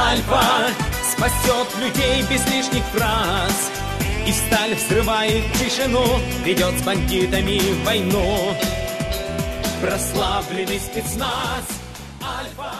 Альфа спасет людей без лишних фраз, и сталь взрывает тишину, ведет с бандитами войну. Прославленный спецназ Альфа.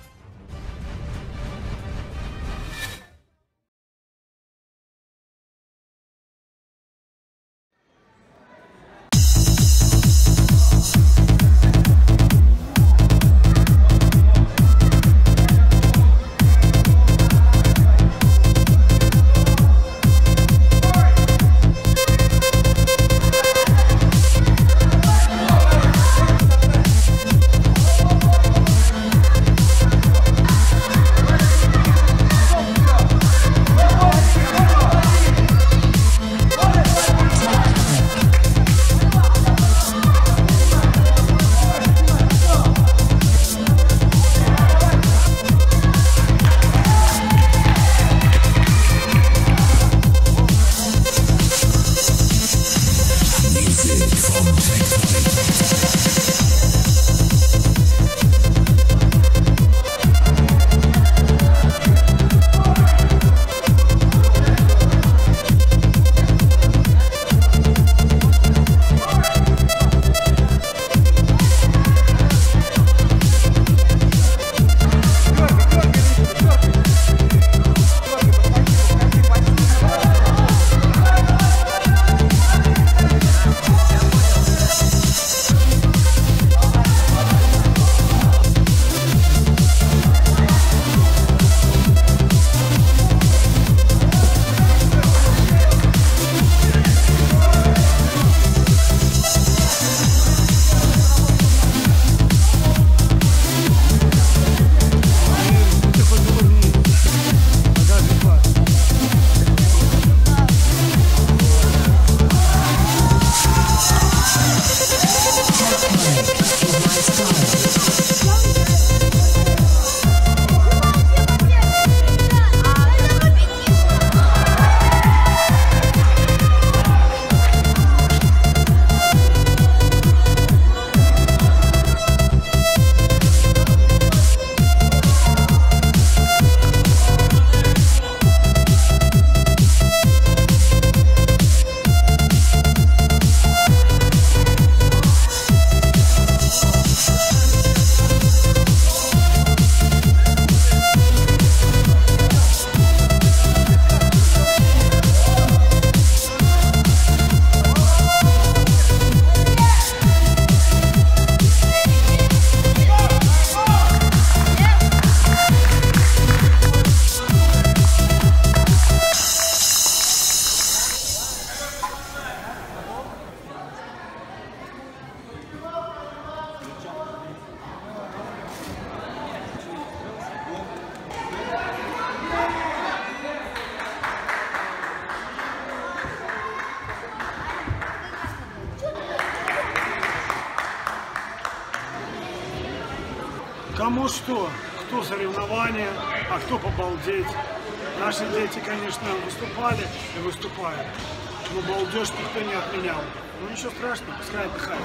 Кому что, кто соревнования, а кто побалдеть. Наши дети, конечно, выступали и выступают, но балдеж никто не отменял. Ну ничего страшного, пускай отдыхают.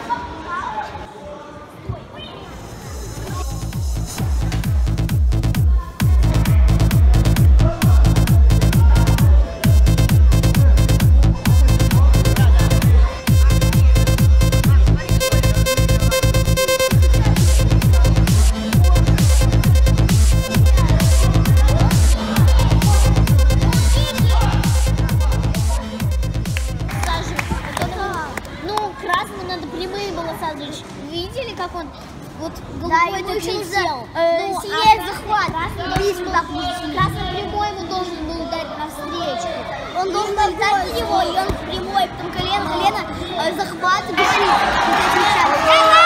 Видели, как он вот голубой так летел? Сияет захват. Близко так красный прямой ему должен был ударить навстречу. Он должен был дать его, и он прямой, потом колено, захват и бежит.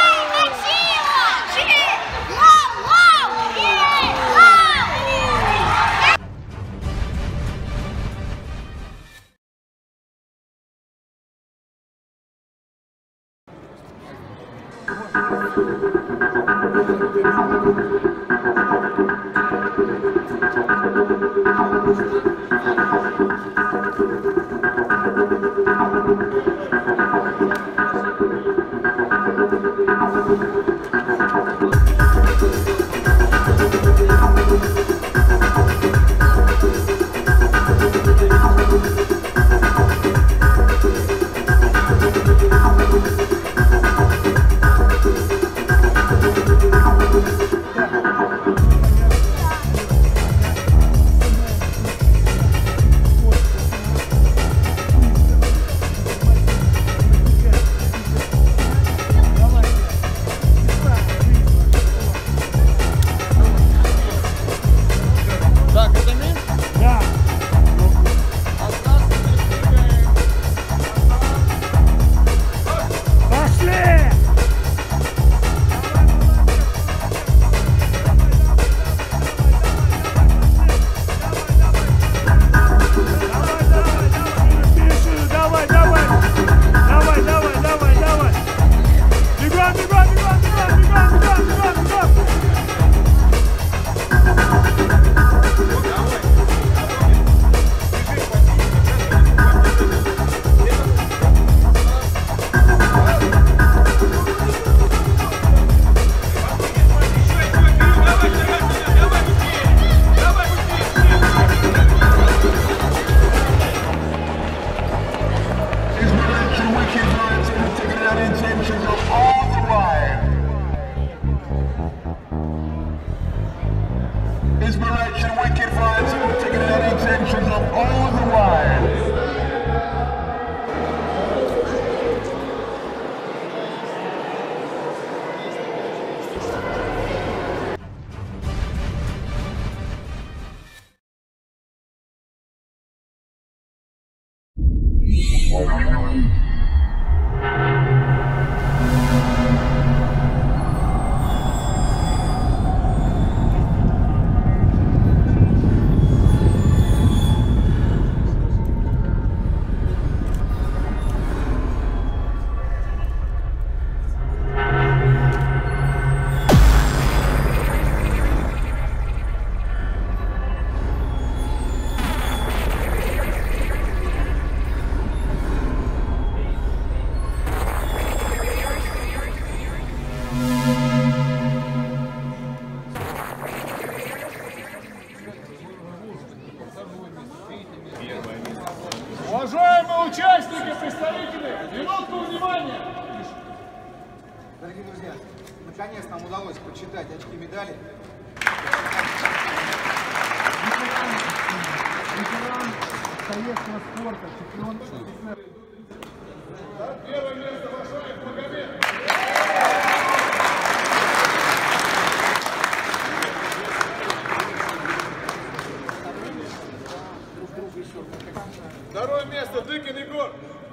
Уважаемые участники, представители, минутку внимания! Дорогие друзья, наконец нам удалось подсчитать очки медали. Ветеран советского спорта, чемпион. Первое место Башаев Магомед. Второе место Дыкин Егор.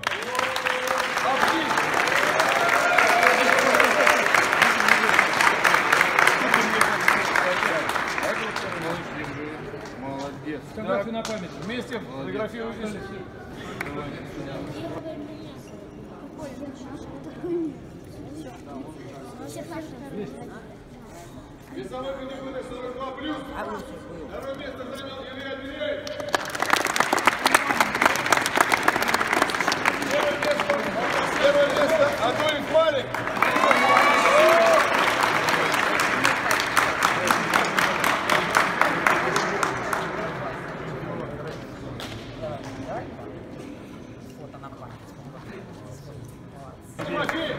Молодец. Фотографию на память. Вместе фотографируйтесь. Весовой категории 42+. Второе место занял Илья Андреевич. Первое место Адольф Малик. Тимофей.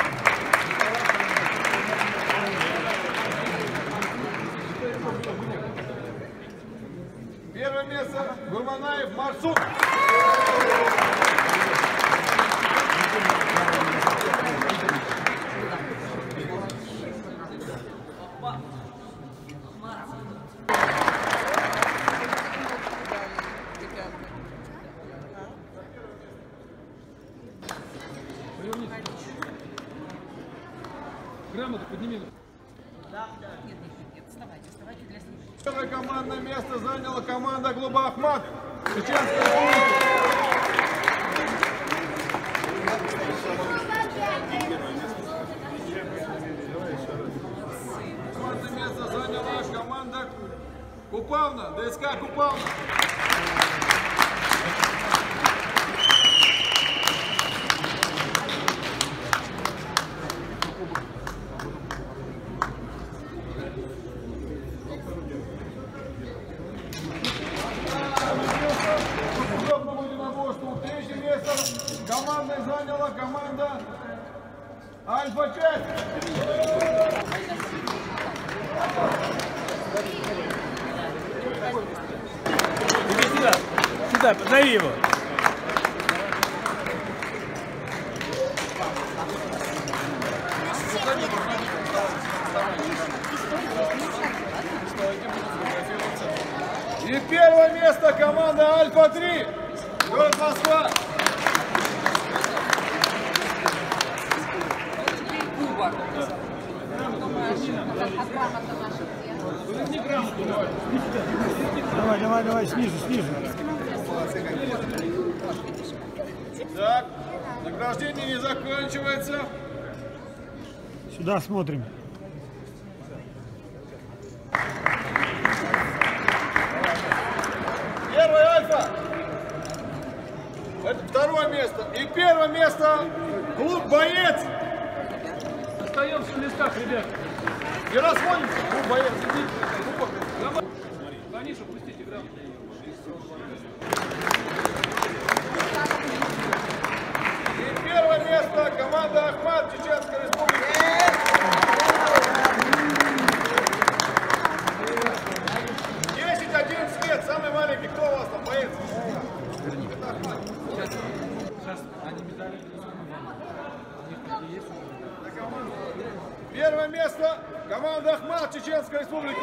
Первое место Гурманаев Марсут. Грамоту подними. Да, нет, вставайте для следующего. Первое командное место заняла команда Глуба Ахмат. Чеченской Республики. Командное место заняла команда Купавна, ДСК Купавна. Третье место командой заняла команда Альфа-5. Иди сюда, сюда, позови его. И первое место команда Альфа-3. Город Москва. Давай, снизу. Так, награждение не заканчивается. Сюда смотрим. Первый Альфа. Это второе место. И первое место клуб Боец. Остаемся в местах, ребят. Не расходимся. Клуб Боец. Конечно, пустите грамоту. И первое место команда Ахмат, Чеченской Республики. 10-11 лет, самый маленький. Кто у вас там боец? Это Ахмат. Сейчас они медали. Первое место команда Ахмат, Чеченской Республики.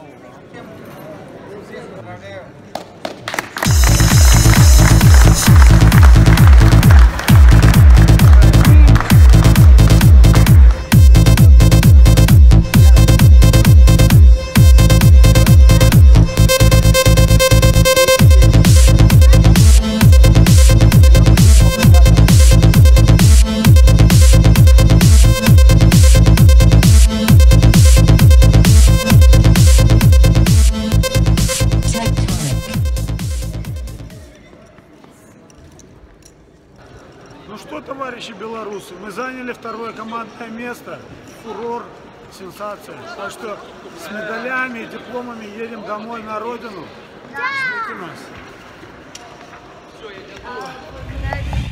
Ну что, товарищи белорусы, мы заняли второе командное место. Фурор, сенсация. Так что с медалями и дипломами едем домой на родину. Ждите нас.